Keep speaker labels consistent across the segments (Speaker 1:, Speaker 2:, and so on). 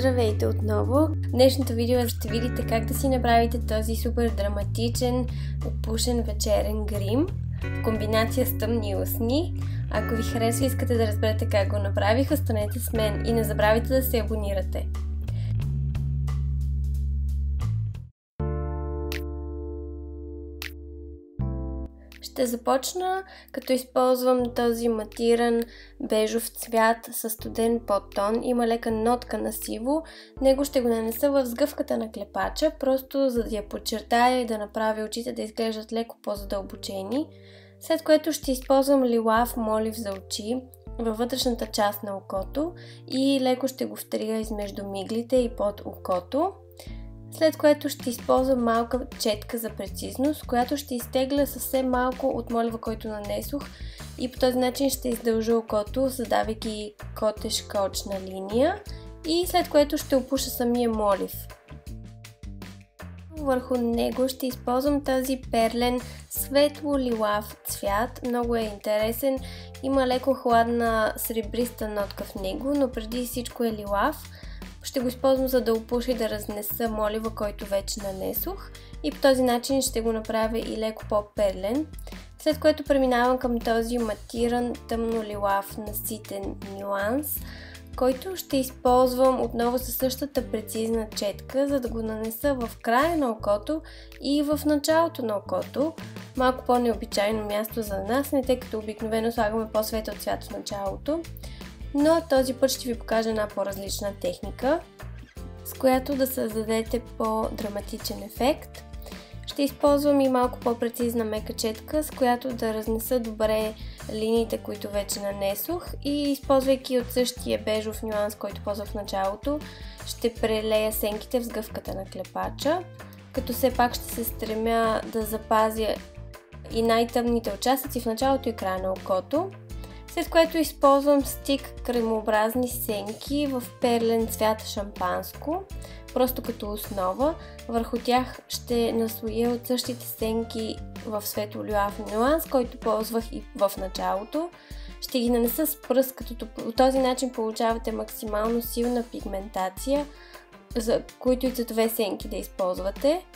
Speaker 1: Здравейте отново! В днешното видео ще видите как да си направите този супер драматичен, опушен вечерен грим в комбинация с тъмни устни. Ако ви харесва и искате да разберете как го направих, останете с мен и не забравяйте да се абонирате. Ще започна като използвам този матиран бежов цвят със студен подтон. Има лека нотка на сиво. Него ще го нанеса в сгъвката на клепача, просто за да я подчертая и да направя очите да изглеждат леко по-задълбочени. След което ще използвам лилав молив за очи във вътрешната част на окото и леко ще го втрия измежду миглите и под окото. След което ще използвам малка четка за прецизност, която ще изтегля съвсем малко от молива, който нанесох, и по този начин ще издължа окото, задавайки котешка очна линия, и след което ще опуша самия молив. Върху него ще използвам този перлен светло-лилав цвят. Много е интересен, има леко хладна сребриста нотка в него, но преди всичко е лилав. Ще го използвам за да опуша и да разнеса молива, който вече нанесох, и по този начин ще го направя и леко по-перлен. След което преминавам към този матиран тъмно-лилав наситен нюанс, който ще използвам отново със същата прецизна четка, за да го нанеса в края на окото и в началото на окото. Малко по-необичайно място за нанасяне, тъй като обикновено слагаме по-светъл цвят в началото. Но този път ще ви покажа една по-различна техника, с която да създадете по-драматичен ефект. Ще използвам и малко по-прецизна мека четка, с която да разнеса добре линиите, които вече нанесох, и използвайки от същия бежов нюанс, който ползвах в началото, ще прелея сенките в сгъвката на клепача, като все пак ще се стремя да запазя и най-тъмните участъци в началото и края на окото. След което използвам стик кремообразни сенки в перлен цвят шампанско, просто като основа. Върху тях ще наслоя от същите сенки в светло-лилав нюанс, който ползвах и в началото. Ще ги нанеса с пръст, като по този начин получавате максимално силна пигментация, за които и цветове сенки да използвате.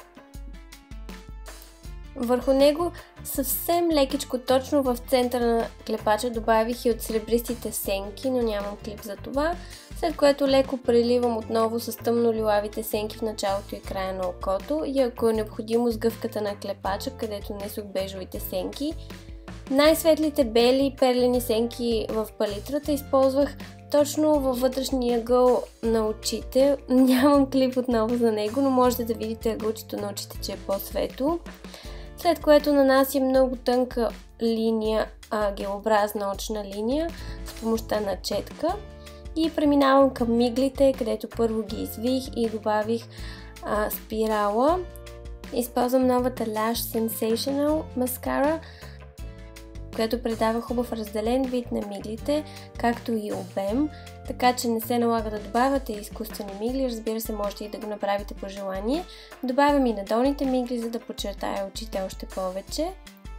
Speaker 1: Върху него съвсем лекичко, точно в центъра на клепача, добавих и от сребристите сенки, но нямам клип за това. След което леко преливам отново с тъмно-лилавите сенки в началото и края на окото, и ако е необходимо, сгъвката на клепача, където несох бежовите сенки. Най-светлите бели перлени сенки в палитрата използвах точно във вътрешния ъгъл на очите. Нямам клип отново за него, но можете да видите ъгълчето на очите, че е по-светло. След което нанасям много тънка линия, гелообразна очна линия с помощта на четка и преминавам към миглите, където първо ги извих и добавих спирала. Използвам новата Lash Sensational маскара, която придава хубав разделен вид на миглите, както и обем, така че не се налага да добавяте изкуствени мигли. Разбира се, можете и да го направите по желание. Добавям и надолните мигли, за да подчертая очите още повече.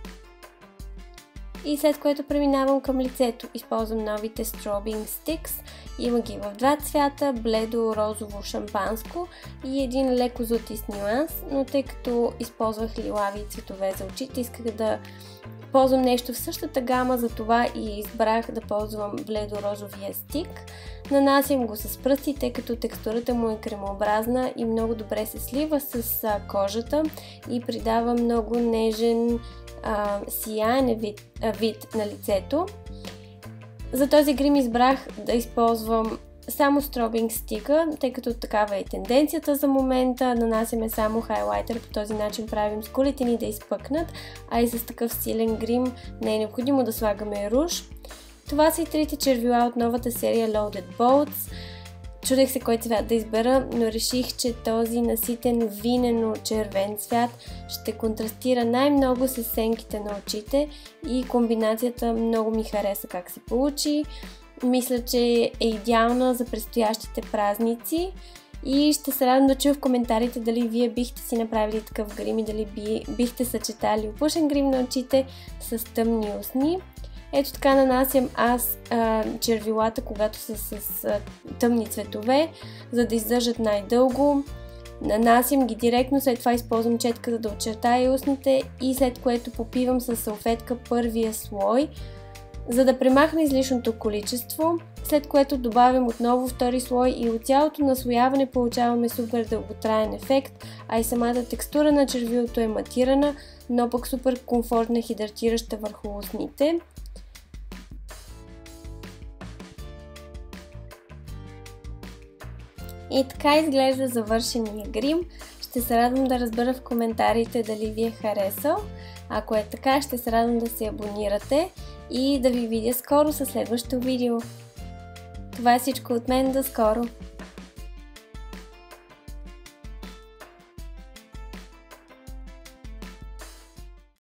Speaker 1: И след което преминавам към лицето. Използвам новите Strobing Sticks. Има ги в два цвята, бледо, розово, шампанско и един леко златист нюанс, но тъй като използвах лилави цветове за очите, исках да ползвам нещо в същата гама, затова и избрах да ползвам бледо-розовия стик. Нанасям го с пръсти, тъй като текстурата му е кремообразна и много добре се слива с кожата и придава много нежен, сияен вид на лицето. За този грим избрах да използвам само Strobing стика, тъй като такава е тенденцията за момента. Нанасяме само хайлайтер, по този начин правим скулите ни да изпъкнат, а и с такъв силен грим не е необходимо да слагаме руж. Това са и трите червила от новата серия Loaded Bolts. Чудех се кой цвят да избера, но реших, че този наситен винено-червен цвят ще контрастира най-много с сенките на очите и комбинацията много ми хареса как се получи. Мисля, че е идеална за предстоящите празници и ще се радвам да чуя в коментарите дали вие бихте си направили такъв грим и дали бихте съчетали опушен грим на очите с тъмни устни. Ето така нанасям аз червилата, когато са с тъмни цветове, за да издържат най-дълго. Нанасям ги директно, след това използвам четка, за да очертая устните и след което попивам със салфетка първия слой, за да премахна излишното количество, след което добавям отново втори слой и от цялото наслояване получаваме супер дълготраен ефект, а и самата текстура на червилото е матирана, но пък супер комфортна, хидратираща върху устните. И така изглежда завършения грим. Ще се радвам да разбера в коментарите дали ви е харесал. Ако е така, ще се радвам да се абонирате и да ви видя скоро със следващото видео. Това е всичко от мен, до скоро!